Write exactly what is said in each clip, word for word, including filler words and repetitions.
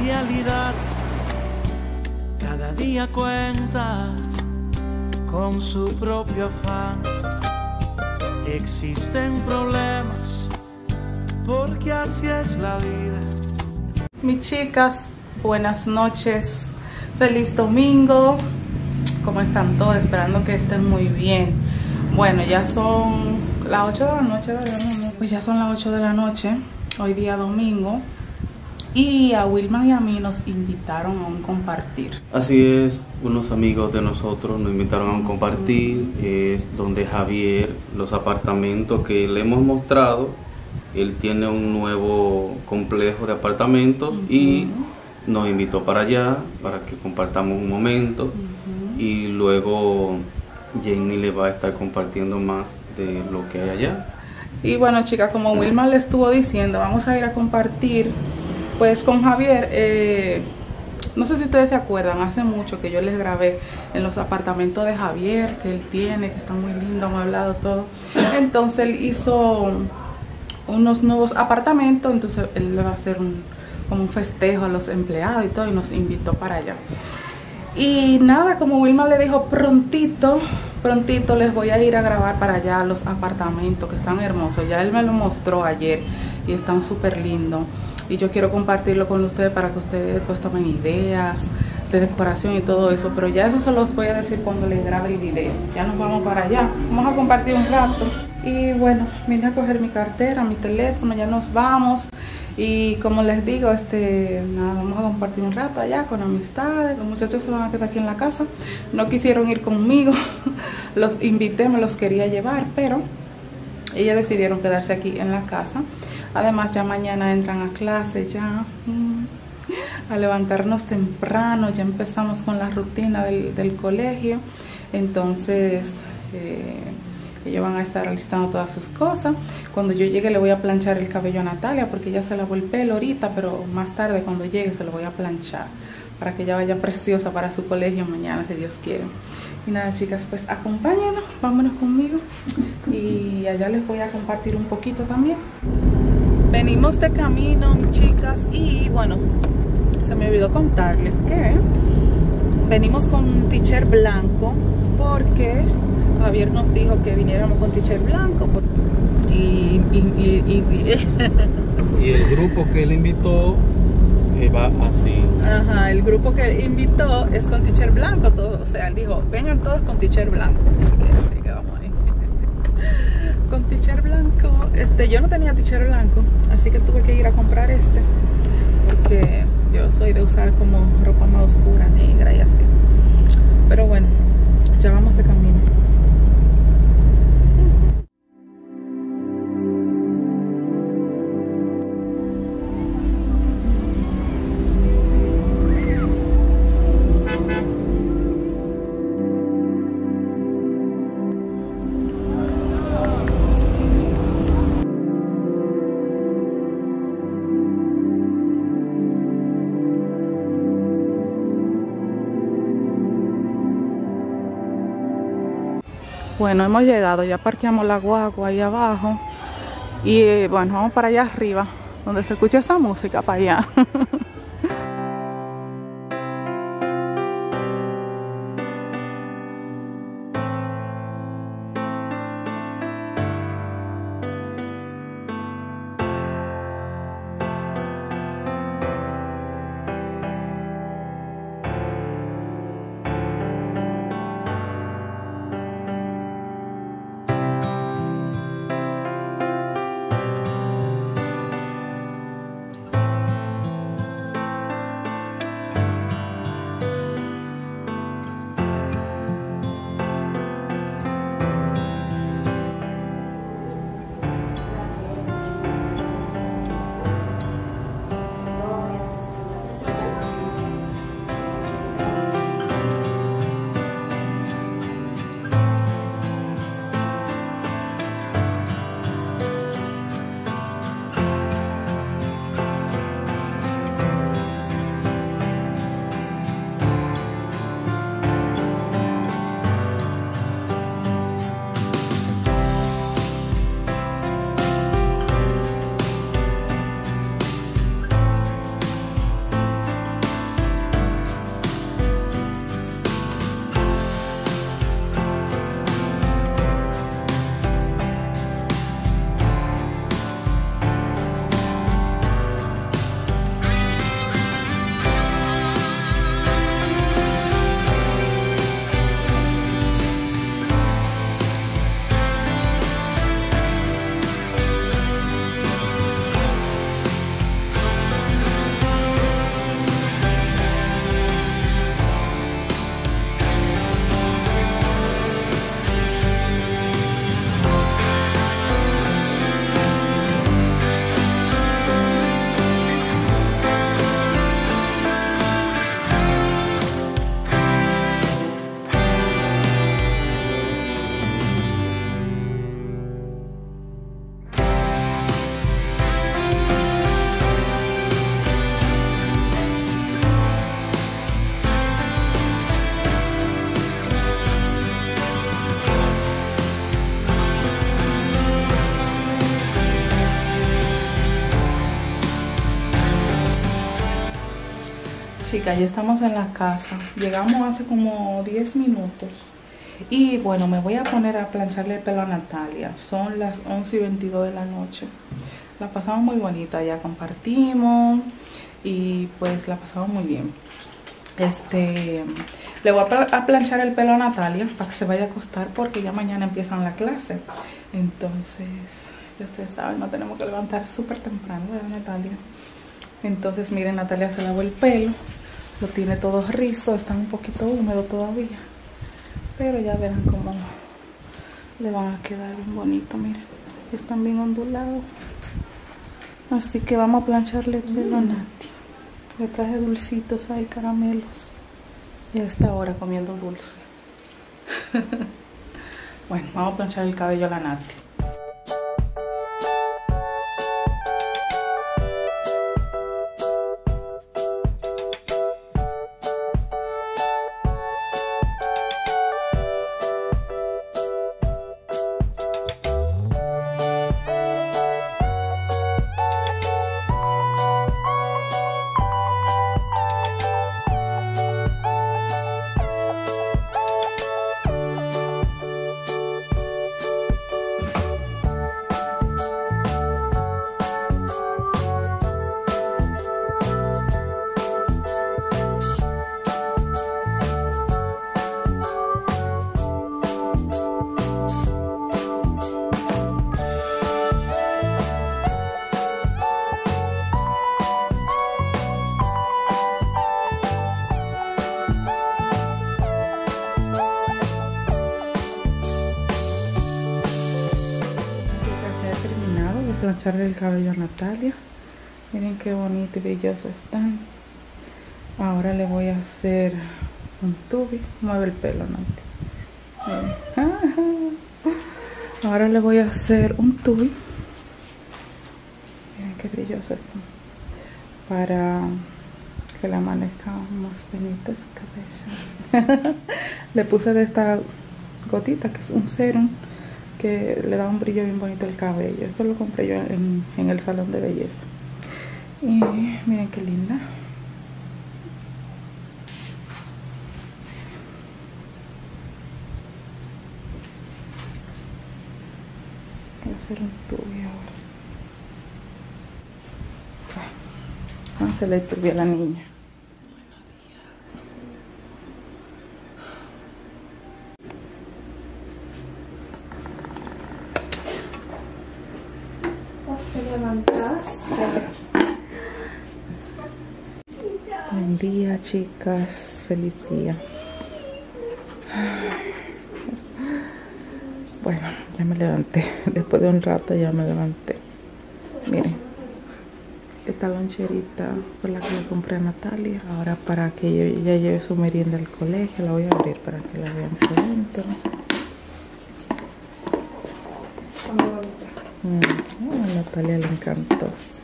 realidad. Cada día cuenta con su propio afán. Existen problemas porque así es la vida. Mis chicas, buenas noches, feliz domingo. ¿Cómo están todos? Esperando que estén muy bien. Bueno, ya son las ocho de la noche, ¿verdad? Pues ya son las ocho de la noche, hoy día domingo. Y a Wilma y a mí nos invitaron a un compartir. Así es, unos amigos de nosotros nos invitaron a un compartir. Es donde Javier, los apartamentos que le hemos mostrado, él tiene un nuevo complejo de apartamentos. Uh-huh. Y nos invitó para allá para que compartamos un momento. Uh-huh. Y luego Jenny le va a estar compartiendo más de lo que hay allá. Y bueno, chicas, como Wilma le estuvo diciendo, vamos a ir a compartir pues con Javier. eh, no sé si ustedes se acuerdan, hace mucho que yo les grabé en los apartamentos de Javier que él tiene, que están muy lindos, hemos hablado todo. Entonces él hizo unos nuevos apartamentos, entonces él le va a hacer un, como un festejo a los empleados y todo, y nos invitó para allá. Y nada, como Wilma le dijo, prontito, prontito les voy a ir a grabar para allá los apartamentos que están hermosos. Ya él me lo mostró ayer y están súper lindos. Y yo quiero compartirlo con ustedes para que ustedes pues tomen ideas de decoración y todo eso. Pero ya eso se los voy a decir cuando les grabe el video. Ya nos vamos para allá. Vamos a compartir un rato. Y bueno, vine a coger mi cartera, mi teléfono, ya nos vamos. Y como les digo, este, nada, vamos a compartir un rato allá con amistades. Los muchachos se van a quedar aquí en la casa. No quisieron ir conmigo. Los invité, me los quería llevar, pero ellos decidieron quedarse aquí en la casa. Además ya mañana entran a clase, ya mm, a levantarnos temprano, ya empezamos con la rutina del, del colegio. Entonces eh, ellos van a estar alistando todas sus cosas. Cuando yo llegue le voy a planchar el cabello a Natalia, porque ella se lavó el pelo ahorita, pero más tarde cuando llegue se lo voy a planchar para que ella vaya preciosa para su colegio mañana, si Dios quiere. Y nada, chicas, pues acompáñenos, vámonos conmigo y allá les voy a compartir un poquito también. Venimos de camino, mis chicas, y bueno, se me olvidó contarles que venimos con t-shirt blanco porque Javier nos dijo que viniéramos con t-shirt blanco. Y, y, y, y, y el grupo que él invitó eh, va así. Ajá, el grupo que él invitó es con t-shirt blanco, todo. O sea, él dijo, vengan todos con t-shirt blanco. Así que vamos ahí. Con t-shirt blanco. Este, yo no tenía t-shirt blanco, así que tuve que ir a comprar este, porque yo soy de usar como ropa más oscura, negra y así. Pero bueno, ya vamos de camino. Bueno, hemos llegado, ya parqueamos la guagua ahí abajo. Y bueno, vamos para allá arriba, donde se escucha esa música, para allá. Chicas, ya estamos en la casa. Llegamos hace como diez minutos. Y bueno, me voy a poner a plancharle el pelo a Natalia. Son las once y veintidós de la noche. La pasamos muy bonita, ya compartimos. Y pues la pasamos muy bien. Este, le voy a planchar el pelo a Natalia para que se vaya a acostar porque ya mañana empiezan la clase. Entonces, ya ustedes saben, nos tenemos que levantar súper temprano, ¿verdad, Natalia? Entonces, miren, Natalia se lavó el pelo. Lo tiene todo rizo, está un poquito húmedo todavía. Pero ya verán cómo le van a quedar bien bonito, miren. Están bien ondulados. Así que vamos a plancharle el pelo a Nati. Le traje dulcitos ahí, caramelos. Y a esta hora comiendo dulce. Bueno, vamos a planchar el cabello a la Nati. Plancharle el cabello a Natalia. Miren qué bonito y brilloso están. Ahora le voy a hacer un tubi. Mueve el pelo, Nati. Ahora le voy a hacer un tubi. Miren qué brilloso está. Para que le amanezca más bonito su cabello. Le puse de esta gotita que es un serum que le da un brillo bien bonito al cabello. Esto lo compré yo en, en el salón de belleza. Y miren qué linda. Voy a hacer un tubi ahora. Vamos a hacerle el tubi a la niña. Buen día, chicas, feliz día. Bueno, ya me levanté. Después de un rato ya me levanté. Miren, esta loncherita fue la que le compré a Natalia. Ahora para que ella lleve su merienda al colegio, la voy a abrir para que la vean por dentro. Mm, a Natalia le encantó.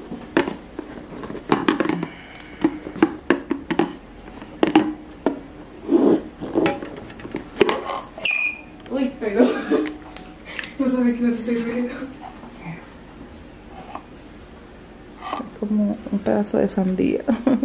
Uy, pero no sabía que no se servía. Es como un pedazo de sandía.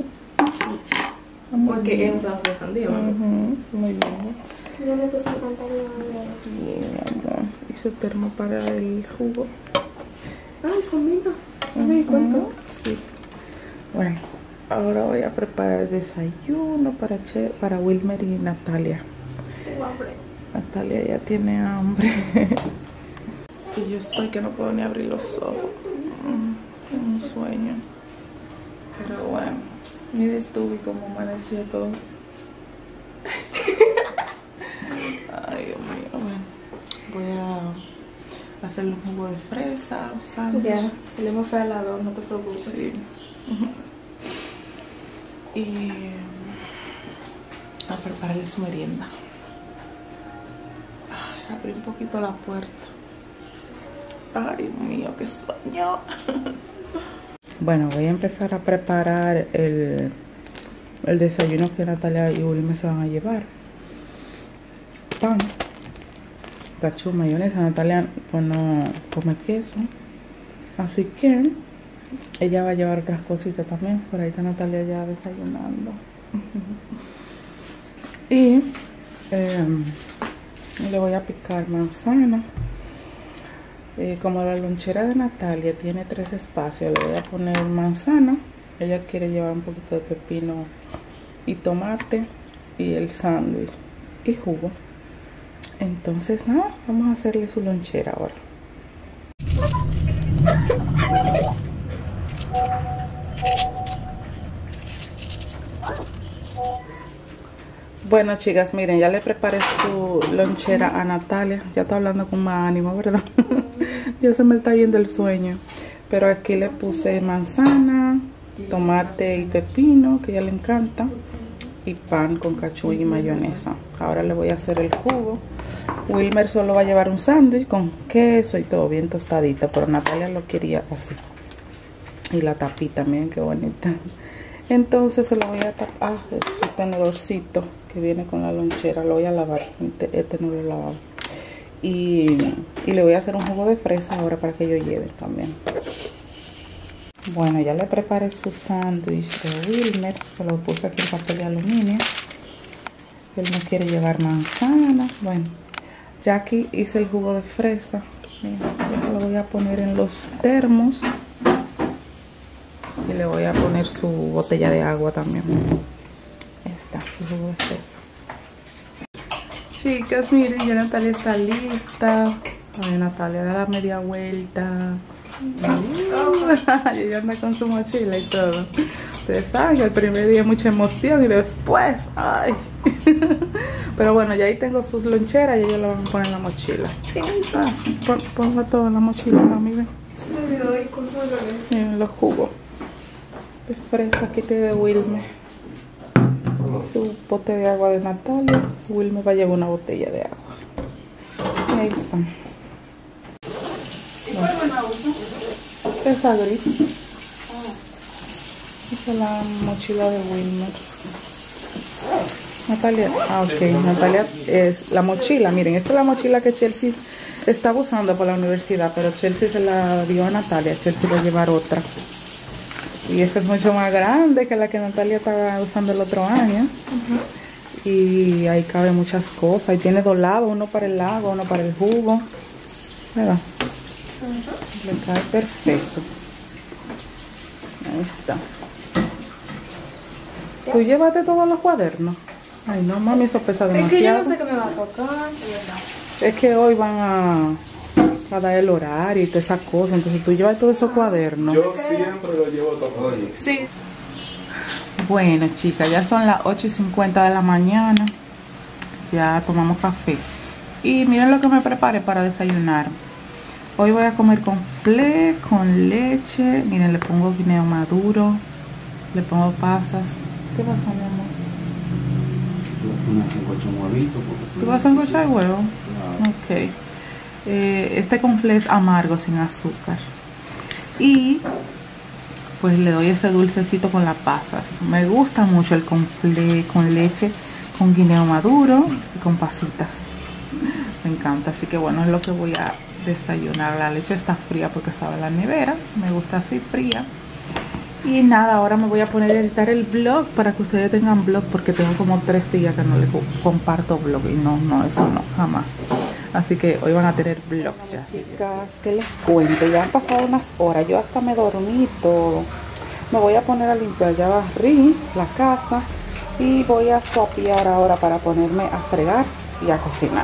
Porque es un pedazo de sandía, ¿no? Uh-huh, muy bien. No me puse a cantar nada. Bien, amor. Hice termo para el jugo. Ay, conmigo. No me di cuenta. Sí. Bueno, ahora voy a preparar el desayuno para, che para Wilmer y Natalia. Tengo hambre. Natalia ya tiene hambre. Y yo estoy que no puedo ni abrir los ojos. Tengo un sueño. Pero bueno, mire tú y cómo amaneció todo. Ay, Dios mío. Bueno, voy a hacerle un jugo de fresa, sándwich. Ya, salimos fue al lado, no te preocupes. Sí. Y a prepararle su merienda. Ay, abrí un poquito la puerta. Ay, Dios mío, qué sueño. Bueno, voy a empezar a preparar el, el desayuno que Natalia y Wilmer se van a llevar. Pan, cachú, mayonesa. Natalia pues no come queso, así que ella va a llevar otras cositas también. Por ahí está Natalia ya desayunando. Y eh, le voy a picar manzana. Eh, como la lonchera de Natalia tiene tres espacios, le voy a poner manzana. Ella quiere llevar un poquito de pepino y tomate y el sándwich y jugo. Entonces nada, vamos a hacerle su lonchera ahora. Bueno, chicas, miren, ya le preparé su lonchera a Natalia. Ya está hablando con más ánimo, ¿verdad? Ya se me está yendo el sueño. Pero aquí le puse manzana, tomate y pepino, que a ella le encanta, y pan con cachú y mayonesa. Ahora le voy a hacer el jugo. Wilmer solo va a llevar un sándwich con queso y todo bien tostadito, pero Natalia lo quería así. Y la tapita también, qué bonita. Entonces se lo voy a tapar. Ah, es su tenedorcito que viene con la lonchera. Lo voy a lavar. Este, este no lo he lavado. Y, y le voy a hacer un jugo de fresa ahora para que yo lleve también. Bueno, ya le preparé su sándwich de Wilmer. Se lo puse aquí en papel de aluminio. Él no quiere llevar manzana. Bueno, ya aquí hice el jugo de fresa. Mira, yo lo voy a poner en los termos. Y le voy a poner su botella de agua también. Está, su jugo de fresa. Chicas, miren, ya Natalia está lista. Ay, Natalia, da la media vuelta. Uh, y ella anda con su mochila y todo. Ustedes saben que el primer día mucha emoción y después, ay. Pero bueno, ya ahí tengo sus loncheras y ellos lo van a poner en la mochila. Ah, pon, ponga todo en la mochila, mami, ven. Miren los jugos de fresa que te de Wilmer. Su bote de agua de Natalia. Wilmer va a llevar una botella de agua. Ahí están. Esa gris. Esa es la mochila de Wilmer. Natalia, ah ok, Natalia es la mochila. Miren, esta es la mochila que Chelsea estaba usando para la universidad, pero Chelsea se la dio a Natalia. Chelsea va a llevar otra. Y esta es mucho más grande que la que Natalia estaba usando el otro año. Uh-huh. Y ahí cabe muchas cosas. Y tiene dos lados, uno para el agua, uno para el jugo. ¿Verdad? Uh-huh. Le cae perfecto. Ahí está. ¿Tú llévate todos los cuadernos? Ay, no, mami, eso pesa demasiado. Es que yo no sé qué me va a tocar. Es que hoy van a... a dar el horario y todas esas cosas, entonces tú llevas todos esos cuadernos. Yo siempre lo llevo todo. Sí. Bueno, chicas, ya son las ocho y cincuenta de la mañana. Ya tomamos café. Y miren lo que me preparé para desayunar. Hoy voy a comer con fle, con leche. Miren, le pongo guineo maduro. Le pongo pasas. ¿Qué pasa, mi amor? ¿Tú vas a encochar el huevo? No. Ok. Eh, este conflé es amargo, sin azúcar. Y pues le doy ese dulcecito con las pasas. Me gusta mucho el conflé con leche, con guineo maduro y con pasitas. Me encanta, así que bueno, es lo que voy a desayunar. La leche está fría porque estaba en la nevera. Me gusta así fría. Y nada, ahora me voy a poner a editar el vlog para que ustedes tengan vlog, porque tengo como tres días que no les comparto vlog. Y no, no, eso no, jamás. Así que hoy van a tener vlog ya. Chicas, ¿qué les cuento? Ya han pasado unas horas, yo hasta me dormí todo. Me voy a poner a limpiar, ya barrí la casa. Y voy a sopear ahora para ponerme a fregar y a cocinar.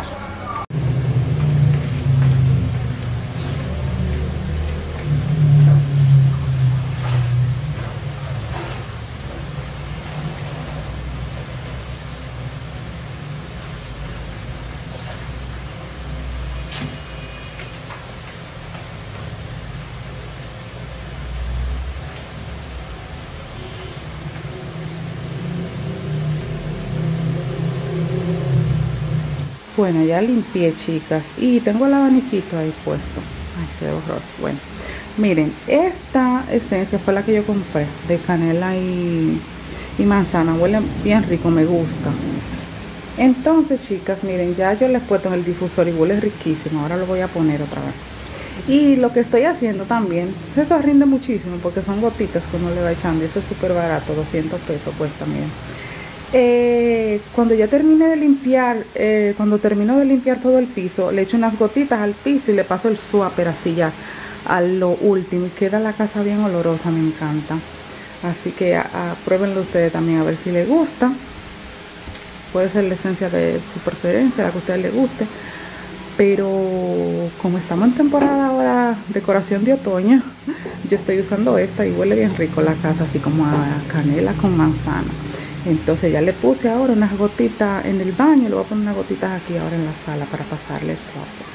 Bueno, ya limpié, chicas, y tengo el abanicito ahí puesto. Ay, qué horror. Bueno, miren, esta esencia fue la que yo compré de canela y, y manzana. Huele bien rico, me gusta. Entonces, chicas, miren, ya yo les he puesto en el difusor y huele riquísimo. Ahora lo voy a poner otra vez. Y lo que estoy haciendo también, eso rinde muchísimo porque son gotitas que uno le va echando. Y eso es súper barato, doscientos pesos cuesta, miren. Eh, cuando ya termine de limpiar, eh, cuando termino de limpiar todo el piso, le echo unas gotitas al piso y le paso el swapper así ya a lo último y queda la casa bien olorosa, me encanta. Así que a, a, pruébenlo ustedes también a ver si les gusta. Puede ser la esencia de su preferencia, la que a ustedes les guste. Pero como estamos en temporada ahora decoración de otoño, yo estoy usando esta y huele bien rico la casa, así como a canela con manzana. Entonces ya le puse ahora unas gotitas en el baño, le voy a poner unas gotitas aquí ahora en la sala para pasarle el swapper.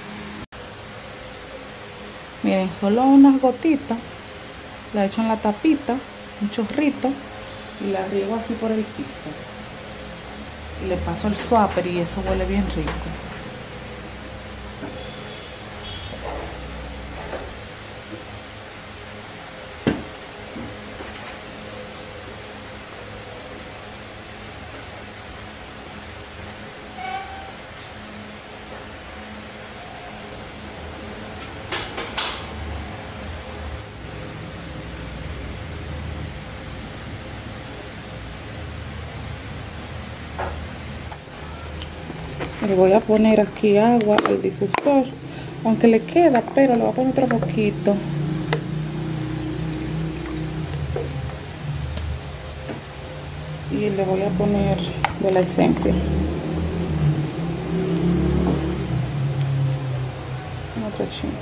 Miren, solo unas gotitas, la echo en la tapita, un chorrito y la riego así por el piso. Y le paso el swapper y eso huele bien rico. Le voy a poner aquí agua al difusor, aunque le queda, pero le voy a poner otro poquito. Y le voy a poner de la esencia. Otro chin.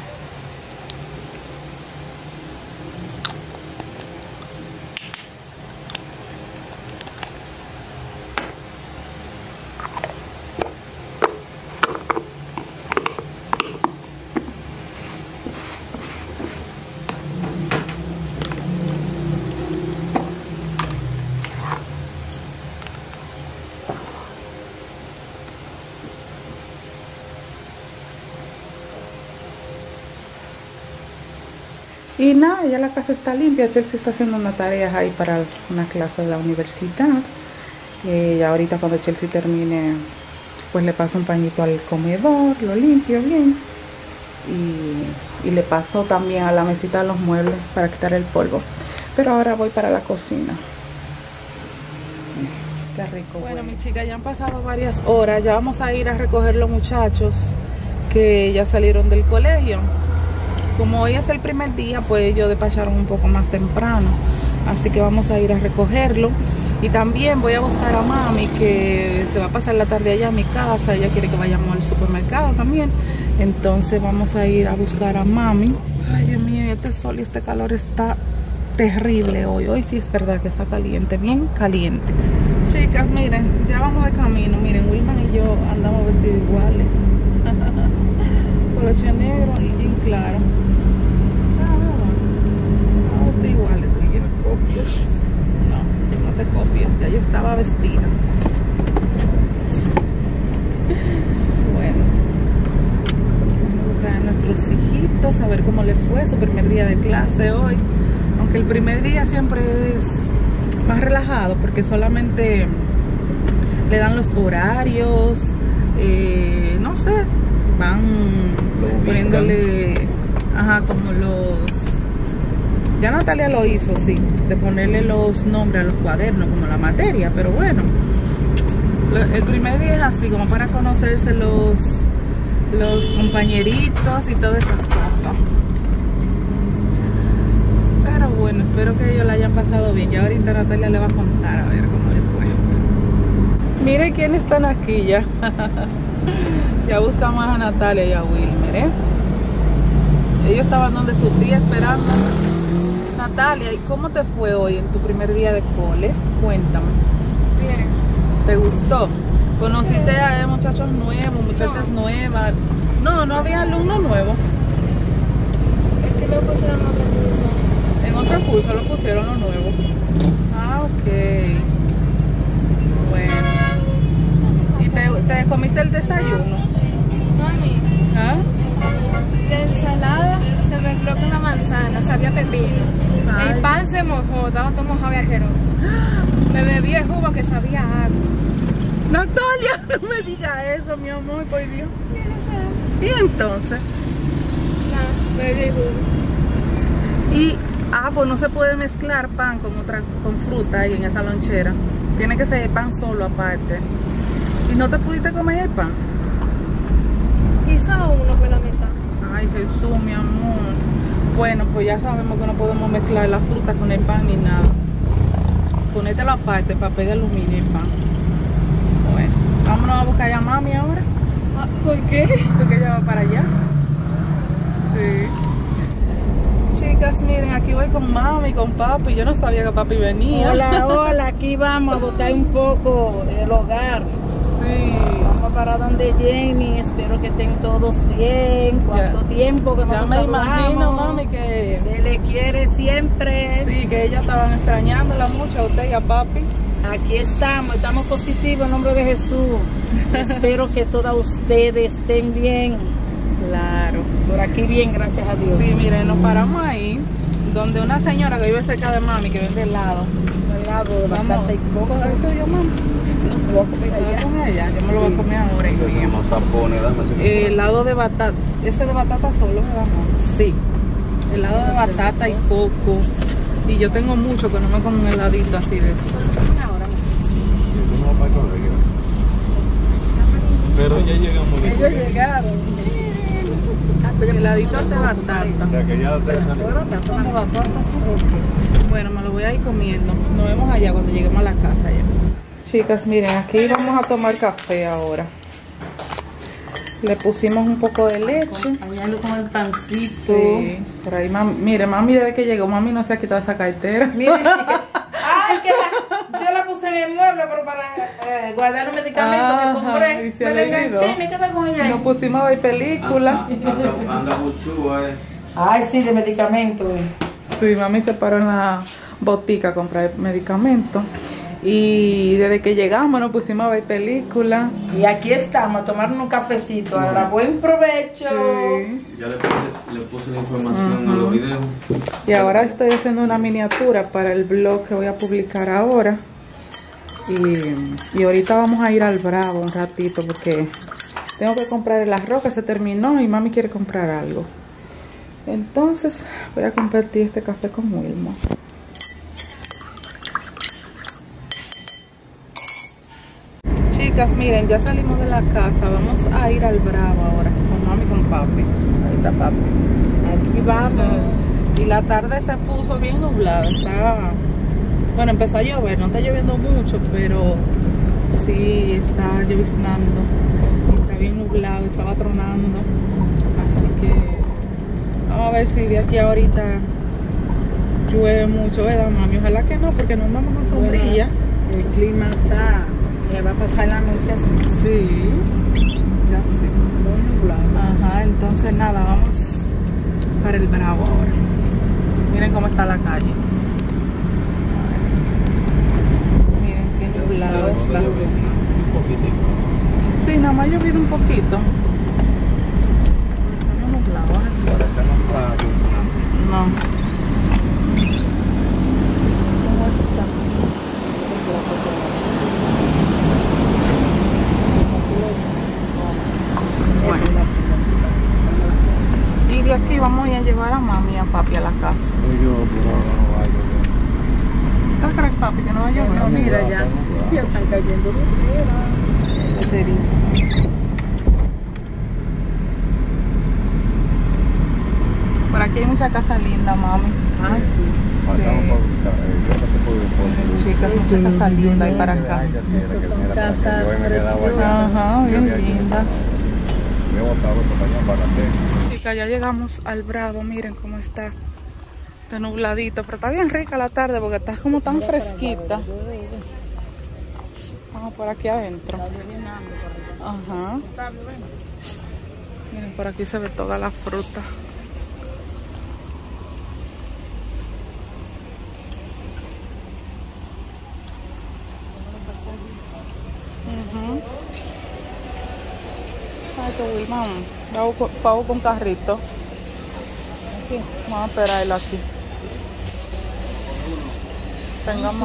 Y nada, ya la casa está limpia. Chelsea está haciendo unas tareas ahí para una clase de la universidad. Y ahorita cuando Chelsea termine, pues le paso un pañito al comedor, lo limpio bien. Y, y le paso también a la mesita de los muebles para quitar el polvo. Pero ahora voy para la cocina. Qué rico. Bueno, mis chicas, ya han pasado varias horas. Ya vamos a ir a recoger los muchachos que ya salieron del colegio. Como hoy es el primer día, pues ellos despacharon un poco más temprano, así que vamos a ir a recogerlo. Y también voy a buscar a mami, que se va a pasar la tarde allá a mi casa. Ella quiere que vayamos al supermercado también, entonces vamos a ir a buscar a mami. Ay, Dios mío, este sol y este calor está terrible hoy. Hoy sí es verdad que está caliente, bien caliente. Chicas, miren, ya vamos de camino. Miren, Wilman y yo andamos vestidos iguales. Poloche negro y jean claro. No, no estoy igual, estoy bien copias. No, no te copies, ya yo estaba vestida. Bueno, vamos a buscar a nuestros hijitos, a ver cómo les fue su primer día de clase hoy. Aunque el primer día siempre es más relajado porque solamente le dan los horarios, eh, no sé, van poniéndole, ajá, como los, ya Natalia lo hizo, sí, de ponerle los nombres a los cuadernos, como la materia, pero bueno, el primer día es así, como para conocerse los, los compañeritos y todas esas cosas. Pero bueno, espero que ellos la hayan pasado bien. Ya ahorita Natalia le va a contar a ver cómo le fue. Miren quiénes están aquí ya. Ya buscamos a Natalia y a Wilmer, ¿eh? Ellos estaban donde su tía esperando. Natalia, ¿y cómo te fue hoy en tu primer día de cole? Cuéntame. Bien. ¿Te gustó? ¿Conociste a muchachos nuevos, muchachas no. nuevas? No, no había alumnos nuevos. Es que lo pusieron en otro curso. En otro curso lo pusieron los nuevos. Ah, ok. Bueno. ¿Y te, te comiste el desayuno? Mami, ¿Ah? la ensalada se mezcló con la manzana, sabía pepino. Ay. El pan se mojó, estaba todo mojado y asqueroso. Me bebí el jugo que sabía a agua. Natalia, no me digas eso, mi amor, por Dios. ¿Y entonces? Nada, me bebí el jugo. ¿Y Ah, pues no se puede mezclar pan con otra, con fruta ahí en esa lonchera. Tiene que ser pan solo aparte. ¿Y no te pudiste comer el pan? Quizá uno por la mitad. Ay, Jesús, mi amor. Bueno, pues ya sabemos que no podemos mezclar la fruta con el pan ni nada. Ponételo aparte, papel de aluminio y pan. Bueno, vámonos a buscar a mami ahora. Ah, ¿por qué? Porque ella va para allá. Sí. Chicas, miren, aquí voy con mami, con papi. Yo no sabía que papi venía. Hola, hola, aquí vamos a botar un poco del hogar. Sí. Vamos para donde Jenny, espero que estén todos bien. ¿Cuánto Ya. tiempo que no Ya nos me saludamos? imagino, mami, que Se le quiere siempre. sí, que ellas estaban extrañándola mucho a usted y a papi. Aquí estamos, estamos positivos en nombre de Jesús. Espero que todas ustedes estén bien. Claro. Por aquí bien, gracias a Dios. Sí, miren, nos paramos ahí, donde una señora que vive cerca de mami, que vende helado. Helado de Vamos, batata y coco. ¿coge eso yo, mami? Lo voy a comer ¿Lo voy a allá. comer allá? Yo me lo voy a comer ahora. y bien. Tenemos tapones, dame ese- Eh, helado de batata, ese de batata solo, ¿verdad, mami? Sí. Helado de batata y coco. Y yo tengo mucho que no me como un heladito así de eso. Ahora, Pero ya llegamos. ellos llegaron. Heladitos de batata. Ya que ya te ¿Son de batata? Sí. Bueno, me lo voy a ir comiendo. Nos vemos allá cuando lleguemos a la casa ya. Chicas, miren, aquí vamos a tomar café ahora. Le pusimos un poco de leche. Acompañarlo con el pancito. Sí. Por ahí, mami, mire, mami desde que llegó, mami no se ha quitado esa cartera. Miren, chica. Ay, que la, yo la puse en el mueble, pero para eh, guardar los medicamentos Ajá, que y compré. se Me le la enganché olvidó. y me quedé con ella ahí. Nos pusimos a ver película. Anda, anda, anda buchúa, eh. Ay, sí, de medicamentos. eh. Sí, mami se paró en la botica a comprar medicamentos. Y desde que llegamos nos pusimos a ver película. Y aquí estamos a tomar un cafecito. Ahora, buen provecho. Sí. Ya le puse, le puse la información a los videos. Y ahora estoy haciendo una miniatura para el blog que voy a publicar ahora. Y, y ahorita vamos a ir al Bravo un ratito porque tengo que comprar el arroz que se terminó y mami quiere comprar algo. Entonces voy a compartir este café con Wilma. Chicas, miren, ya salimos de la casa. Vamos a ir al Bravo ahora con mami y con papi. Ahí está papi. Aquí vamos. Y la tarde se puso bien nublada. Está, bueno, empezó a llover, no está lloviendo mucho, pero sí está lloviznando. Y está bien nublado, estaba tronando. Así que vamos a ver si de aquí a ahorita llueve mucho, ¿verdad, mami? Ojalá que no, porque no andamos con sombrilla. El clima está, que va a pasar la noche así. Sí, ya sé. Muy nublado. Ajá, entonces nada, vamos para el Bravo ahora. Miren cómo está la calle. Miren qué nublado está. Un poquitico. Sí, nada más ha llovido un poquito. Está muy nublado, ¿eh? Por acá no está funcionando. No. Bueno. Y de aquí vamos a ir a llevar a mami y a papi a la casa. Yo, pero no va a llover. ¿Qué crees, papi, que no va a llover? No, mira ya. Ya están cayendo los Lotería. Por aquí hay mucha casa linda, mami. Ah, sí. Pasamos por eh, yo no sé por por- Chicas, mucha casa linda hay para acá. Ay, ya tiene que Son mira, casas yo me quedaba allá. Ajá, bien Yo de aquí, lindas. Me he botado para allá para la Chicas, ya llegamos al Bravo, miren cómo está. Está nubladito, pero está bien rica la tarde porque está como tan fresquita. Vamos por aquí adentro. Ajá. Miren, por aquí se ve toda la fruta. Ujú. Ay, qué Wilma. Vamos con, vamos con carrito. Aquí. Vamos a esperarlo aquí. Tengamos.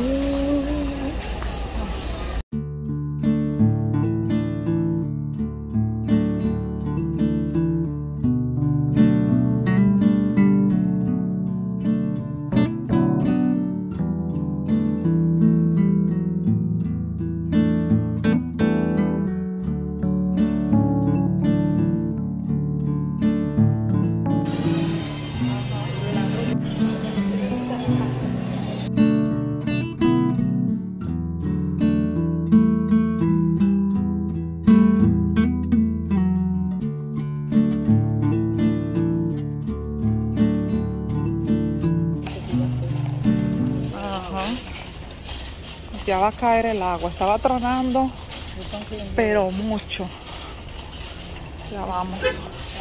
ya va a caer el agua. Estaba tronando, pero mucho. Ya vamos. Ya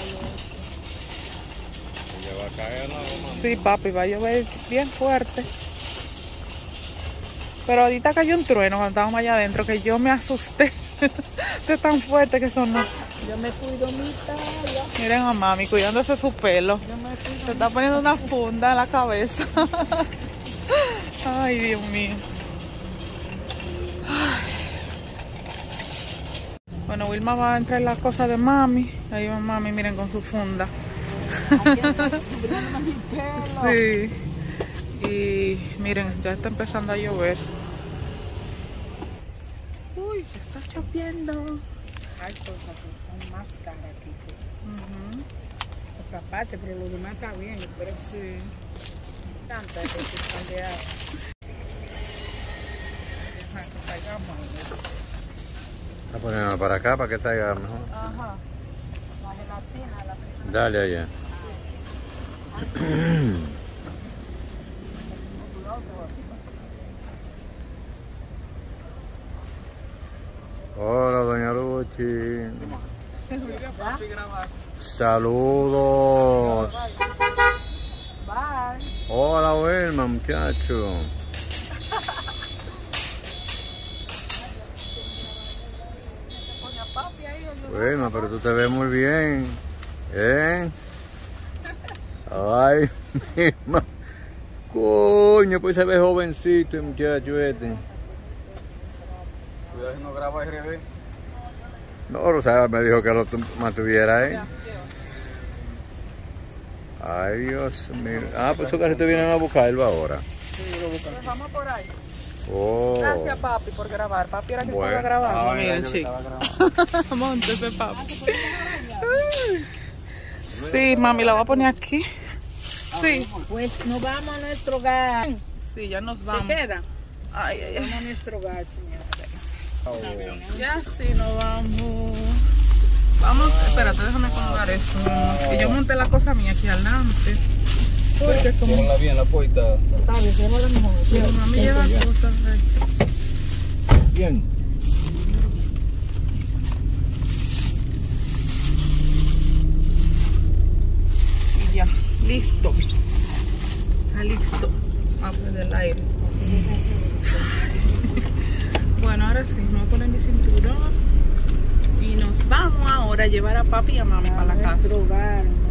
va a caer la goma. Sí, papi, va a llover bien fuerte. Pero ahorita cayó un trueno cuando estábamos allá adentro que yo me asusté de tan fuerte que sonó. Yo me cuido mi talla. Miren a mami cuidándose su pelo. Yo me cuido. Se está poniendo una funda en la cabeza. Ay, Dios mío. Ay. Bueno, Wilma va a entrar en las cosas de mami. Ahí va mami, miren, con su funda. Sí. Y miren, ya está empezando a llover. Uy, ya está lloviendo. Hay cosas que son más caras aquí que Ujú. otra parte, pero lo demás está bien. Pero sí, Sí. me encanta que se cambia. Deja que caigamos. Está poniendo para acá para que salga mejor. Ajá. La gelatina, la Dale allá. Hola, doña Luchi. Saludos. Bye. Hola, Wilma, muchacho. Wilma, pero tú te ves muy bien. ¿Eh? Ay, misma. Coño, pues se ve jovencito el muchacho este. Cuidado si no graba al revés. No, Rosario me dijo que lo tu- mantuviera ahí. Ay, Dios mío. Ah, pues esos carritos vienen a buscarlo ahora. Lo dejamos por ahí. Oh. Gracias, papi, por grabar. Papi era que Bueno. estaba grabando. Ah, Miren, yo chico. estaba grabando. Móntese, papi. Sí, mami, la voy a poner aquí. Sí. Pues nos vamos a nuestro hogar. Sí, ya nos ¿Se vamos. queda? Ay, ay, ay. Vamos a nuestro hogar, señora. Ya sí, nos vamos. Vamos, espérate, déjame acomodar esto. Que yo monté la cosa mía aquí adelante. Porque como Cierra bien la puerta. Total, hicimos lo mejor. mi mami lleva cosas ahí. Bien. Y ya, listo. Está listo. Vamos a poner el aire. Bueno, ahora sí, me voy a poner mi cinturón. Y nos vamos ahora a llevar a papi y a mami para la casa. Nuestro hogar.